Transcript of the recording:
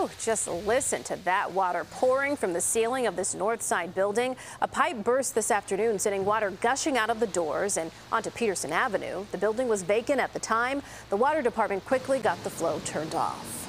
Whew, just listen to that water pouring from the ceiling of this north side building. A pipe burst this afternoon, sending water gushing out of the doors and onto Peterson Avenue. The building was vacant at the time. The water department quickly got the flow turned off.